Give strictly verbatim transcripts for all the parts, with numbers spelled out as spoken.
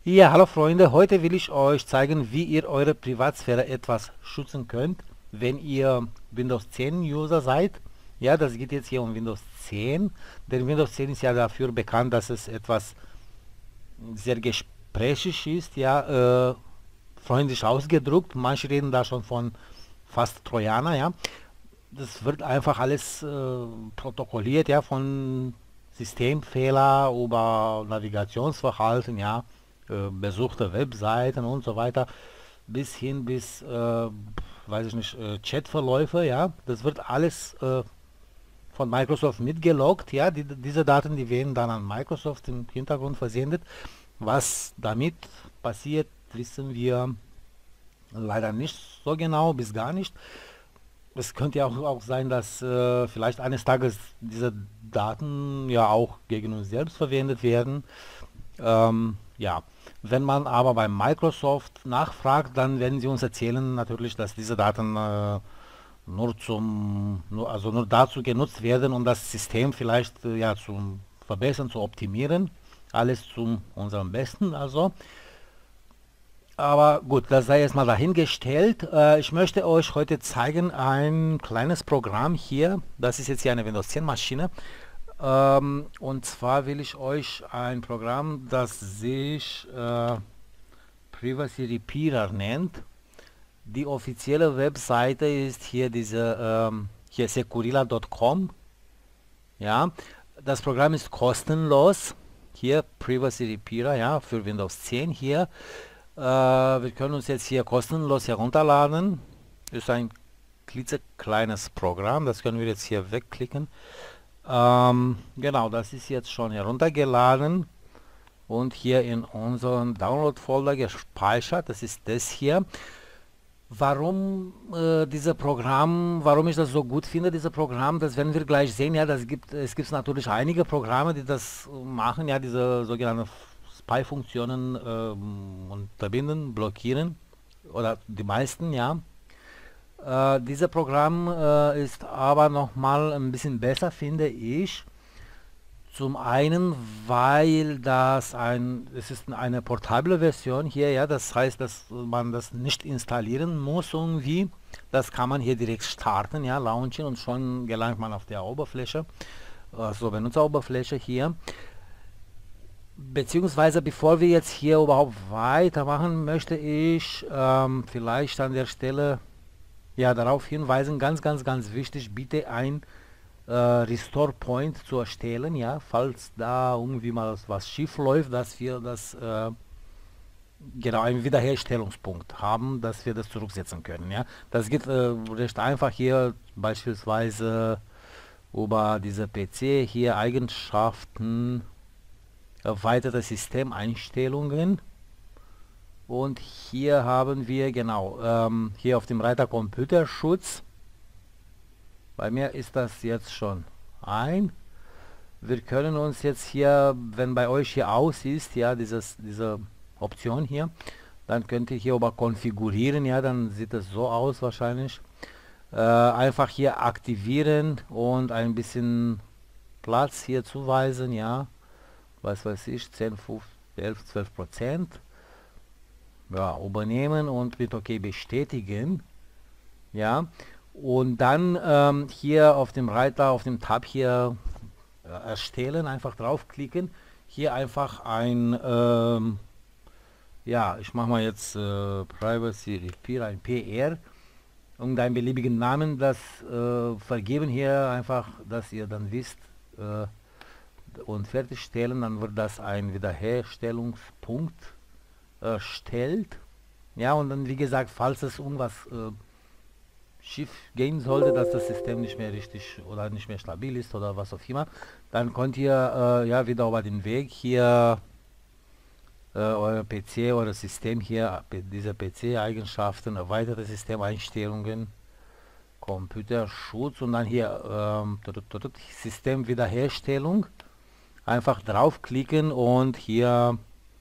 Ja, hallo Freunde, heute will ich euch zeigen, wie ihr eure Privatsphäre etwas schützen könnt, wenn ihr Windows zehn User seid. Ja, das geht jetzt hier um Windows zehn, denn Windows zehn ist ja dafür bekannt, dass es etwas sehr gesprächig ist, ja, äh, freundlich ausgedrückt. Manche reden da schon von fast Trojaner, ja. Das wird einfach alles äh, protokolliert, ja, von Systemfehler über Navigationsverhalten, ja, äh, besuchte Webseiten und so weiter, bis hin bis, äh, weiß ich nicht, äh, Chatverläufe, ja, das wird alles äh, von Microsoft mitgeloggt, ja, die, diese Daten, die werden dann an Microsoft im Hintergrund versendet. Was damit passiert, wissen wir leider nicht so genau, bis gar nicht. Es könnte ja auch, auch sein, dass äh, vielleicht eines Tages diese Daten ja auch gegen uns selbst verwendet werden. Ähm, ja, wenn man aber bei Microsoft nachfragt, dann werden sie uns erzählen natürlich, dass diese Daten äh, nur zum, nur, also nur dazu genutzt werden, um das System vielleicht äh, ja zum Verbessern, zu optimieren. Alles zum unserem Besten, also. Aber gut, das sei jetzt mal dahingestellt. Äh, ich möchte euch heute zeigen ein kleines Programm hier. Das ist jetzt hier eine Windows zehn Maschine. Ähm, und zwar will ich euch ein Programm, das sich äh, Privacy Repeater nennt. Die offizielle Webseite ist hier diese ähm, hier securilla Punkt com. Ja, das Programm ist kostenlos. Hier Privacy Repeater, ja, für Windows zehn hier. Äh, wir können uns jetzt hier kostenlos herunterladen. Ist ein klitzekleines Programm, das können wir jetzt hier wegklicken. Ähm, genau, das ist jetzt schon heruntergeladen und hier in unseren Download-Folder gespeichert. Das ist das hier. Warum äh, dieses Programm, warum ich das so gut finde, dieses Programm, das werden wir gleich sehen. Ja, das gibt, es gibt natürlich einige Programme, die das machen, ja, diese sogenannten Spy-Funktionen ähm, unterbinden, blockieren, oder die meisten, ja. Äh, dieses Programm äh, ist aber nochmal ein bisschen besser, finde ich. Zum einen, weil das ein, es ist eine portable Version hier, ja, das heißt, dass man das nicht installieren muss irgendwie. Das kann man hier direkt starten, ja, launchen und schon gelangt man auf der Oberfläche, also Benutzeroberfläche hier. Beziehungsweise bevor wir jetzt hier überhaupt weitermachen, möchte ich ähm, vielleicht an der Stelle ja darauf hinweisen, ganz, ganz, ganz wichtig, bitte ein äh, Restore Point zu erstellen, ja, falls da irgendwie mal was schief läuft, dass wir das äh, genau einen Wiederherstellungspunkt haben, dass wir das zurücksetzen können, ja. Das geht äh, recht einfach hier, beispielsweise über diese P C hier Eigenschaften, erweiterte Systemeinstellungen, und hier haben wir genau ähm, hier auf dem Reiter Computerschutz. Bei mir ist das jetzt schon ein. Wir können uns jetzt hier, wenn bei euch hier aus ist, ja, dieses, diese Option hier, dann könnt ihr hier über konfigurieren, ja, dann sieht es so aus wahrscheinlich. Äh, einfach hier aktivieren und ein bisschen Platz hier zuweisen, ja, was weiß ich, zehn, fünf, elf, zwölf Prozent. Ja, übernehmen und mit OK bestätigen, ja. Und dann ähm, hier auf dem Reiter, auf dem Tab hier äh, erstellen, einfach draufklicken, hier einfach ein, ähm, ja, ich mache mal jetzt äh, Privacy Repeater, ein P R, irgendeinen beliebigen Namen, das äh, vergeben hier einfach, dass ihr dann wisst äh, und fertigstellen, dann wird das ein Wiederherstellungspunkt erstellt. Ja, und dann wie gesagt, falls es irgendwas äh, schief gehen sollte, dass das System nicht mehr richtig oder nicht mehr stabil ist oder was auch immer, dann könnt ihr äh, ja wieder über den Weg hier äh, euer P C, euer System hier, diese P C-Eigenschaften, erweiterte Systemeinstellungen, Computerschutz und dann hier ähm, System Wiederherstellung, einfach draufklicken und hier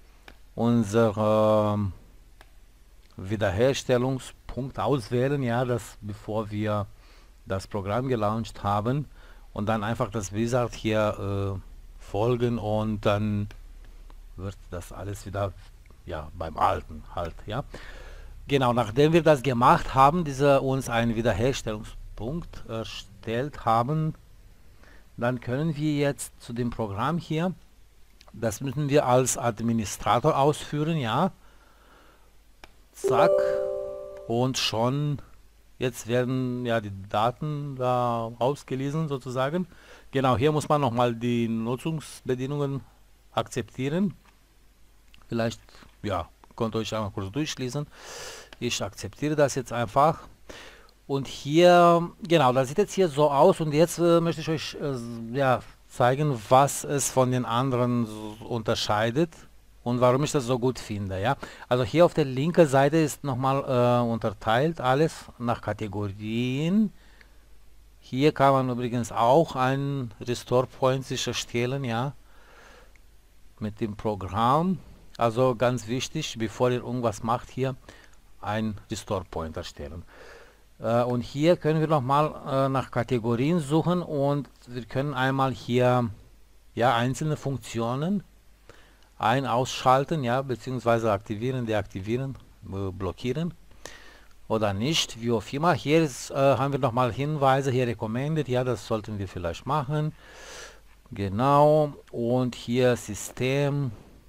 unser ähm, Wiederherstellungspunkt auswählen, ja, das bevor wir das Programm gelauncht haben, und dann einfach das Wizard hier äh, folgen und dann wird das alles wieder ja, beim alten halt, ja. Genau, nachdem wir das gemacht haben, diese uns einen Wiederherstellungspunkt erstellt haben, dann können wir jetzt zu dem Programm hier, das müssen wir als Administrator ausführen, ja. Zack. Und schon, jetzt werden ja die Daten da ausgelesen sozusagen. Genau, hier muss man nochmal die Nutzungsbedingungen akzeptieren. Vielleicht, ja, könnt ihr euch einmal kurz durchlesen. Ich akzeptiere das jetzt einfach. Und hier, genau, das sieht jetzt hier so aus. Und jetzt äh, möchte ich euch äh, ja, zeigen, was es von den anderen so unterscheidet und warum ich das so gut finde. Ja, also hier auf der linken Seite ist nochmal äh, unterteilt alles nach Kategorien. Hier kann man übrigens auch einen Restore Point sich erstellen, ja, mit dem Programm. Also ganz wichtig, bevor ihr irgendwas macht, hier ein Restore Point erstellen. Äh, und hier können wir nochmal äh, nach Kategorien suchen und wir können einmal hier ja einzelne Funktionen ein- ausschalten, ja, beziehungsweise aktivieren, deaktivieren, äh, blockieren oder nicht, wie auch immer. Hier ist, äh, haben wir nochmal Hinweise, hier recommended, ja, das sollten wir vielleicht machen. Genau, und hier System,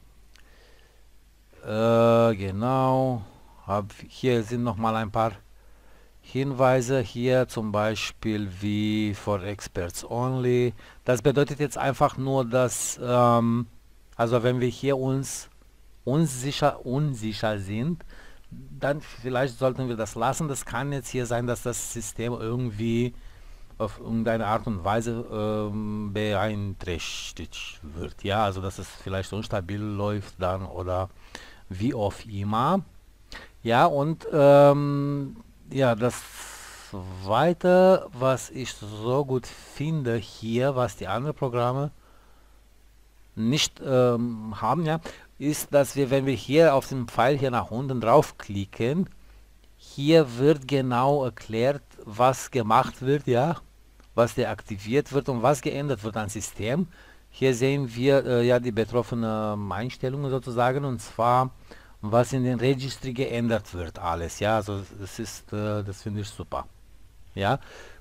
äh, genau, hab, hier sind nochmal ein paar Hinweise, hier zum Beispiel wie for Experts Only. Das bedeutet jetzt einfach nur, dass, ähm, also wenn wir hier uns unsicher, unsicher sind, dann vielleicht sollten wir das lassen. Das kann jetzt hier sein, dass das System irgendwie auf irgendeine Art und Weise ähm, beeinträchtigt wird. Ja, also dass es vielleicht unstabil läuft dann oder wie auch immer. Ja, und ähm, ja, das Zweite, was ich so gut finde hier, was die anderen Programme nicht ähm, haben, ja, ist, dass wir, wenn wir hier auf den Pfeil hier nach unten draufklicken, hier wird genau erklärt, was gemacht wird, ja, was deaktiviert wird und was geändert wird am System. Hier sehen wir äh, ja die betroffenen Einstellungen sozusagen, und zwar was in den Registry geändert wird, alles, ja, also das ist, äh, das finde ich super, ja.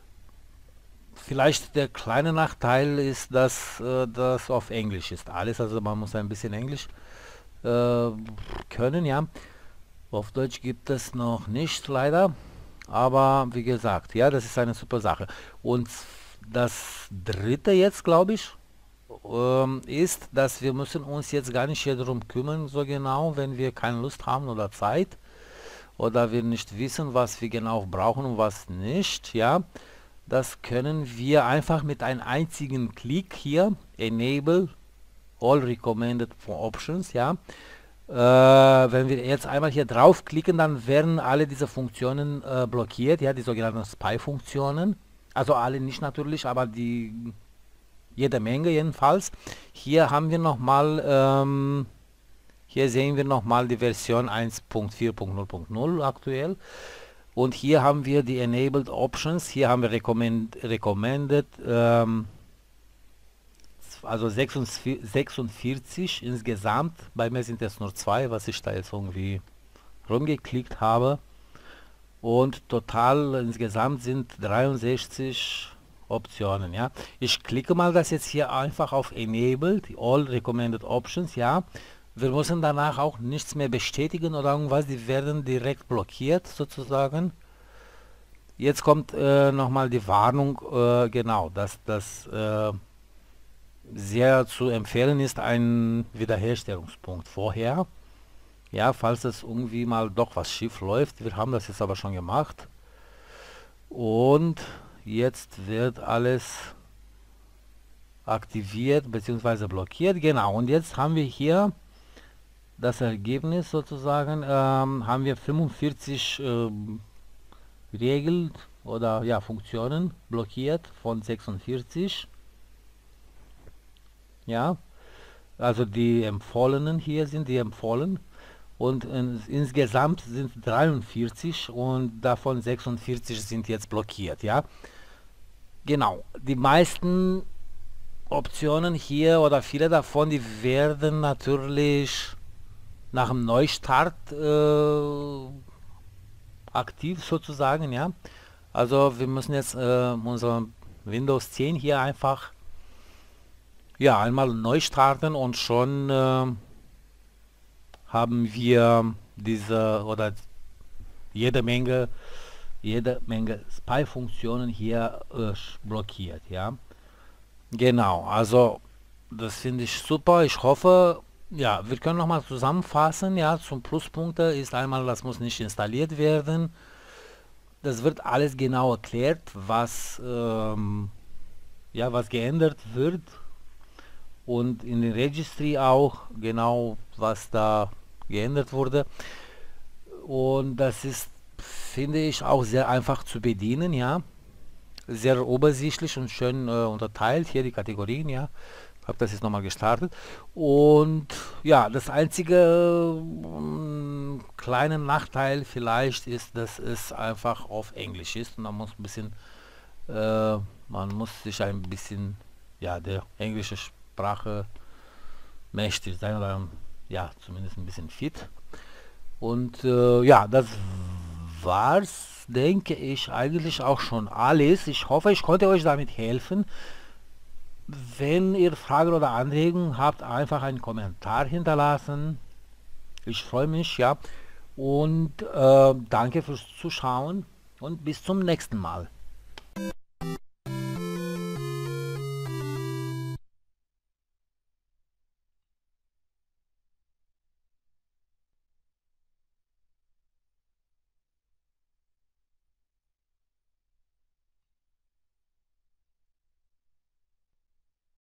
Vielleicht der kleine Nachteil ist, dass äh, das auf Englisch ist alles, also man muss ein bisschen Englisch äh, können, ja. Auf Deutsch gibt es noch nicht, leider, aber wie gesagt, ja, das ist eine super Sache. Und das dritte jetzt, glaube ich, ähm, ist, dass wir müssen uns jetzt gar nicht hier darum kümmern, so genau, wenn wir keine Lust haben oder Zeit oder wir nicht wissen, was wir genau brauchen und was nicht, ja. Das können wir einfach mit einem einzigen Klick hier, Enable All Recommended Options, ja. Äh, wenn wir jetzt einmal hier draufklicken, dann werden alle diese Funktionen äh, blockiert, ja, die sogenannten Spy-Funktionen. Also alle nicht natürlich, aber die jede Menge jedenfalls. Hier haben wir nochmal, ähm, hier sehen wir nochmal die Version eins Punkt vier Punkt null Punkt null aktuell. Und hier haben wir die Enabled Options, hier haben wir recommend, Recommended, ähm, also sechsundvierzig insgesamt. Bei mir sind es nur zwei, was ich da jetzt irgendwie rumgeklickt habe. Und total insgesamt sind dreiundsechzig Optionen, ja. Ich klicke mal das jetzt hier einfach auf Enabled, All Recommended Options, ja. Wir müssen danach auch nichts mehr bestätigen oder irgendwas, die werden direkt blockiert sozusagen. Jetzt kommt äh, nochmal die Warnung, äh, genau, dass das äh, sehr zu empfehlen ist, ein Wiederherstellungspunkt vorher. Ja, falls es irgendwie mal doch was schief läuft. Wir haben das jetzt aber schon gemacht. Und jetzt wird alles aktiviert bzw. blockiert. Genau, und jetzt haben wir hier das Ergebnis sozusagen, ähm, haben wir fünfundvierzig ähm, Regeln oder ja, Funktionen blockiert von sechsundvierzig. Ja, also die empfohlenen hier sind die empfohlen. Und in, insgesamt sind dreiundvierzig und davon sechsundvierzig sind jetzt blockiert, ja. Genau, die meisten Optionen hier oder viele davon, die werden natürlich nach dem Neustart äh, aktiv sozusagen, ja. Also wir müssen jetzt äh, unser Windows zehn hier einfach ja einmal neu starten und schon äh, haben wir diese oder jede Menge jede Menge Spy-Funktionen hier äh, blockiert, ja. Genau, also das finde ich super. Ich hoffe, ja, wir können nochmal zusammenfassen, ja, zum Pluspunkte ist einmal, das muss nicht installiert werden. Das wird alles genau erklärt, was ähm, ja, was geändert wird und in den Registry auch genau, was da geändert wurde. Und das ist, finde ich, auch sehr einfach zu bedienen, ja. Sehr übersichtlich und schön äh, unterteilt, hier die Kategorien, ja. Ich habe das jetzt nochmal gestartet. Und ja, das einzige ähm, kleine Nachteil vielleicht ist, dass es einfach auf Englisch ist und man muss ein bisschen, äh, man muss sich ein bisschen, ja, der englischen Sprache mächtig sein oder ja, zumindest ein bisschen fit. Und äh, ja, das war's, denke ich, eigentlich auch schon alles. Ich hoffe, ich konnte euch damit helfen. Wenn ihr Fragen oder Anregungen habt, einfach einen Kommentar hinterlassen. Ich freue mich, ja. Und äh, danke fürs Zuschauen und bis zum nächsten Mal.